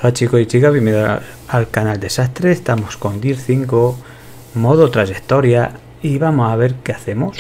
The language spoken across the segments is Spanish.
Hola chicos y chicas, bienvenidos al canal Desastre. Estamos con Gear 5, modo trayectoria, y vamos a ver qué hacemos.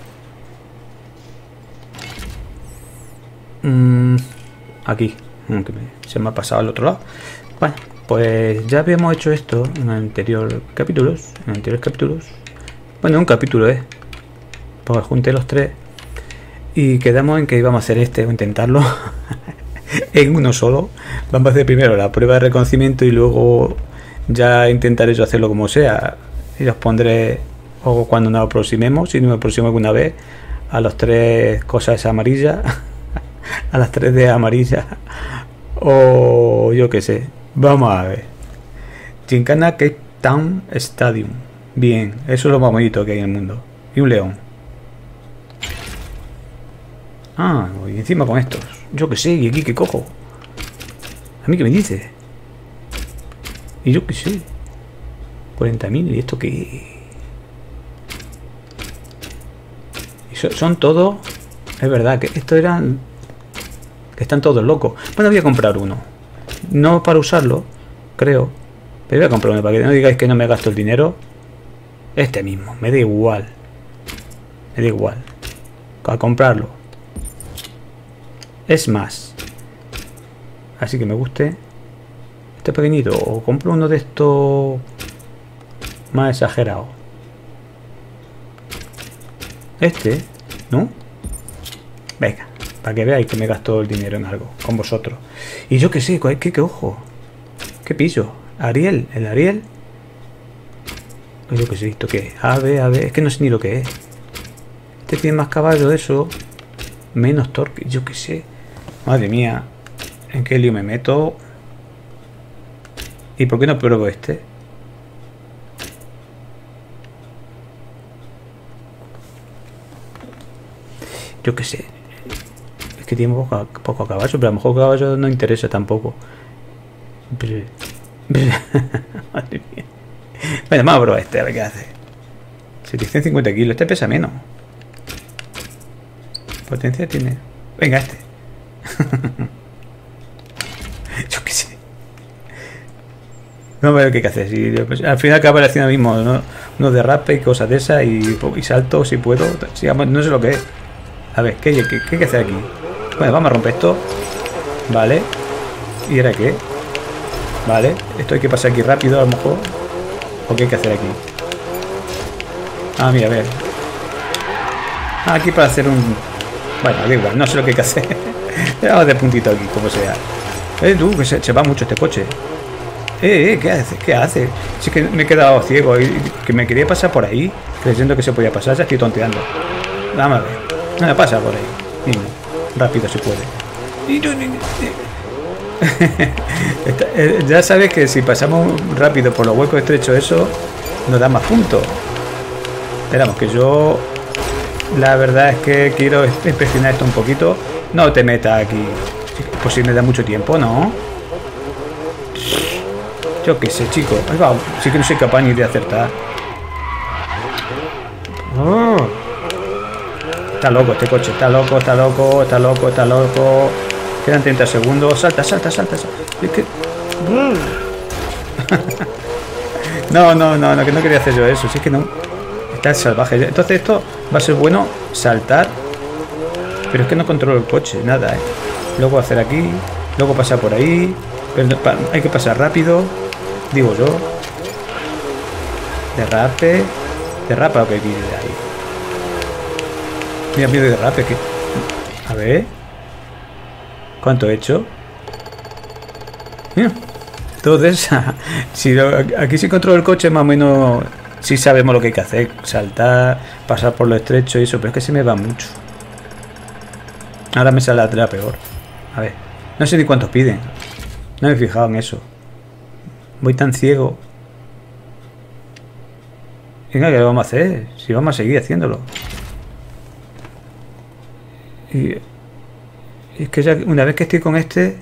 Aquí, se me ha pasado al otro lado. Bueno, pues ya habíamos hecho esto en anteriores capítulos. Bueno, un capítulo pues junté los tres y quedamos en que íbamos a hacer o intentarlo en uno solo. Vamos a hacer primero la prueba de reconocimiento y luego ya intentaré yo hacerlo como sea, y os pondré, o cuando nos aproximemos, si no me aproximo alguna vez, a las tres cosas amarillas a las 3D amarillas, o yo que sé. Vamos a ver. Gincana Cape Town Stadium. Bien, eso es lo más bonito que hay en el mundo. Y un león. Ah, y encima con estos. Yo que sé, y aquí que cojo. ¿A mí qué me dice? Y yo que sé. 40.000, ¿y esto qué? Y son todos. Es verdad que estos eran. Que están todos locos. Bueno, voy a comprar uno. No para usarlo, creo. Pero voy a comprar uno para que no digáis que no me gasto el dinero. Este mismo, me da igual. Me da igual. A comprarlo. Es más. Así que me guste. Este pequeñito. O compro uno de estos más exagerado. Este, ¿no? Venga, para que veáis que me gasto el dinero en algo con vosotros. Y yo que sé, ¿qué ojo? ¿Qué pillo? ¿Ariel? ¿El Ariel? Yo que sé, ¿esto qué es? A ver, es que no sé ni lo que es. Este tiene más caballo de eso. Menos torque, yo que sé. Madre mía, ¿en qué lío me meto? ¿Y por qué no pruebo este? Yo que sé. Es que tiene poco caballo, pero a lo mejor caballo no interesa tampoco. Madre mía. Bueno, vamos a probar este, a ver qué hace. 750 kilos, este pesa menos. Potencia tiene. Venga, este. Yo qué sé. Vamos a ver qué hay que hacer. Si, al final acaba haciendo lo mismo, ¿no? Unos derrapes y cosas de esas, y salto si puedo. Sigamos, no sé lo que es. A ver, ¿qué hay que hacer aquí? Bueno, vamos a romper esto. Vale. ¿Y ahora qué? Vale. Esto hay que pasar aquí rápido, a lo mejor. ¿O qué hay que hacer aquí? Ah, mira, a ver. Aquí para hacer un... Bueno, da igual, no sé lo que hay que hacer. Vamos de puntito aquí, como sea. Tú, que se va mucho este coche. ¿Qué hace? ¿Qué hace? Si es que me he quedado ciego y que me quería pasar por ahí, creyendo que se podía pasar, ya estoy tonteando. Vamos a ver. No, pasa por ahí. Mismo. Rápido se puede. Ya sabes que si pasamos rápido por los huecos estrechos, eso nos da más puntos. Esperamos que yo... La verdad es que quiero inspeccionar esto un poquito. No te metas aquí. Pues si me da mucho tiempo, ¿no? Yo qué sé, chicos. Sí que no soy capaz ni de acertar. Oh. Está loco este coche. Está loco. Quedan 30 segundos. Salta. Es que... No, que no quería hacer yo eso. Si es que no... Está salvaje. Entonces esto va a ser bueno saltar. Pero es que no controlo el coche, nada, Luego hacer aquí, luego pasar por ahí. Pero hay que pasar rápido, digo yo. Derrape. Derrapa lo que viene de ahí. Mira, miedo de derrape. Que... A ver. ¿Cuánto he hecho? Mira. Entonces, si aquí sí controlo el coche, más o menos... Sí sabemos lo que hay que hacer. Saltar, pasar por lo estrecho y eso. Pero es que se me va mucho. Ahora me saldrá peor. A ver. No sé ni cuántos piden. No me he fijado en eso. Voy tan ciego. Venga, ¿qué vamos a hacer? Si vamos a seguir haciéndolo. Y es que ya una vez que estoy con este...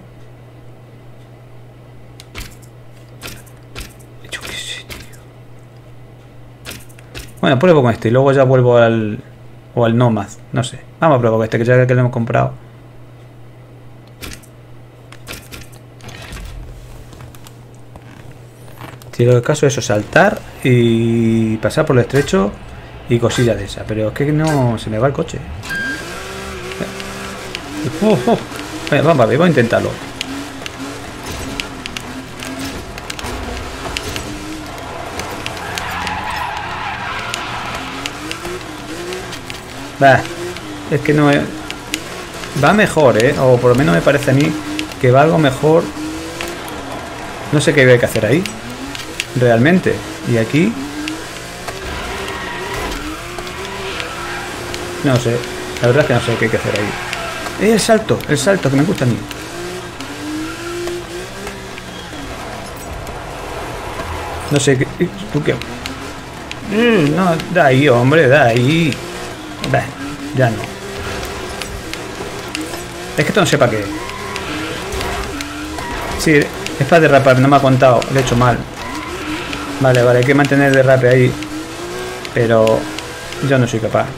Bueno, pruebo con este y luego ya vuelvo al... O al Nomad, no sé. Vamos a probar con este, que ya que lo hemos comprado. Si lo caso es eso, saltar y pasar por el estrecho y cosillas de esas. Pero es que no se me va el coche. Venga, vamos a ver, voy a intentarlo. Bah, es que no es... Va mejor, o por lo menos me parece a mí que va algo mejor. No sé qué hay que hacer ahí realmente. Y aquí no sé, la verdad es que no sé qué hay que hacer ahí. El salto que me gusta a mí. No sé qué... ¿Tú qué? No, da ahí, hombre, da ahí. Bah, ya no. Es que esto no sé para qué. Sí, es para derrapar, no me ha contado, lo he hecho mal. Vale, hay que mantener el derrape ahí. Pero yo no soy capaz.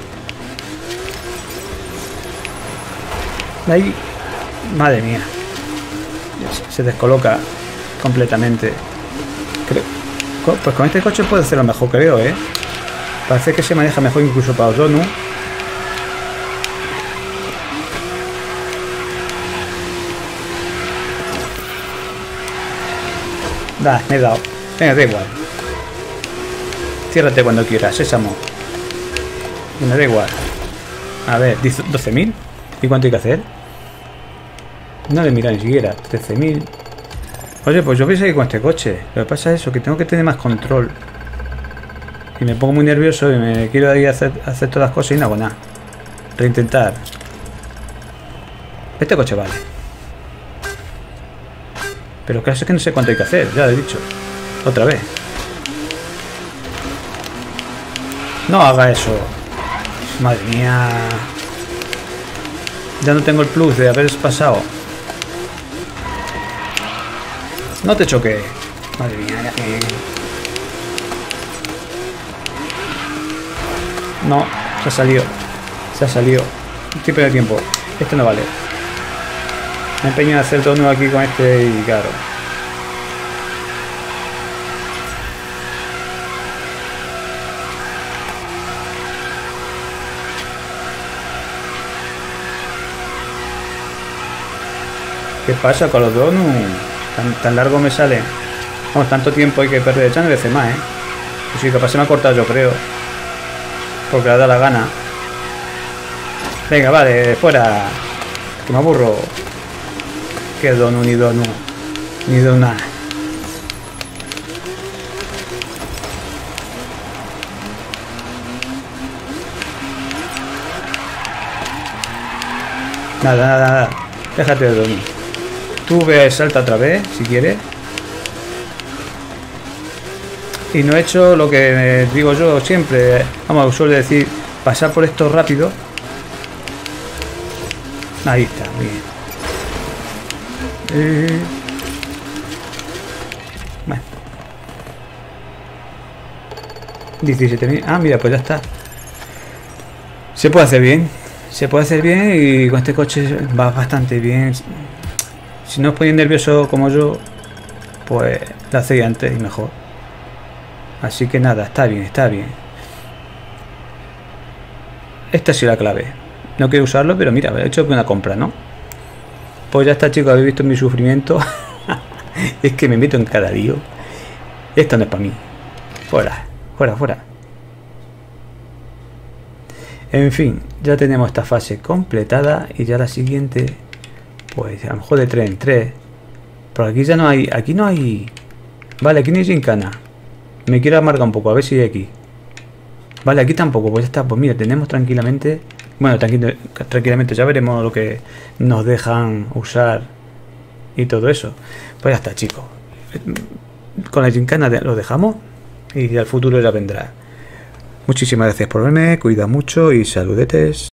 Ahí, madre mía. Se descoloca completamente. Creo, pues con este coche puede hacerlo mejor, creo, Parece que se maneja mejor incluso para Odonu. Me he dado. Venga, da igual. Ciérrate cuando quieras, sésamo. Me da igual. A ver, 12.000. ¿Y cuánto hay que hacer? No le mira ni siquiera. 13.000. Oye, pues yo pensé que con este coche. Lo que pasa es eso, que tengo que tener más control. Y me pongo muy nervioso y me quiero ir a hacer todas las cosas y no hago nada. Reintentar. Este coche vale. Pero claro, es que no sé cuánto hay que hacer, ya lo he dicho. Otra vez. No haga eso. Madre mía. Ya no tengo el plus de haber pasado. No te choque. Madre mía, ya que... No, se ha salido. Se ha salido. Estoy perdiendo tiempo. Este no vale. Me empeño en hacer todo nuevo aquí con este y claro. ¿Qué pasa con los donuts? Tan largo me sale. Vamos, tanto tiempo hay que perder echando veces más, Pues sí, capaz se me ha cortado, yo creo. Porque le da la gana. Venga, vale, fuera. Que me aburro. Que donut, ni donut. Ni donut. Nada. Déjate de donut. Tú ve, salta otra vez, si quieres. Y no he hecho lo que digo yo siempre. Vamos, suelo decir, pasar por esto rápido. Ahí está, bien. Bueno. 17.000. Ah, mira, pues ya está. Se puede hacer bien. Se puede hacer bien y con este coche va bastante bien. Si no os ponéis nervioso como yo, pues lo hacéis antes y mejor. Así que nada, está bien, está bien. Esta ha sido la clave. No quiero usarlo, pero mira, he hecho una compra, ¿no? Pues ya está, chicos, habéis visto mi sufrimiento. Es que me meto en cada lío. Esto no es para mí. Fuera, fuera, fuera. En fin, ya tenemos esta fase completada y ya la siguiente, pues a lo mejor de 3 en 3. Pero aquí ya no hay, aquí no hay... Vale, aquí no hay gincana. Me quiero amargar un poco, a ver si hay aquí. Vale, aquí tampoco, pues ya está. Pues mira, tenemos tranquilamente... Bueno, tranquilamente ya veremos lo que nos dejan usar y todo eso. Pues ya está, chicos. Con la gincana lo dejamos y al futuro ya vendrá. Muchísimas gracias por verme, cuida mucho y saludetes.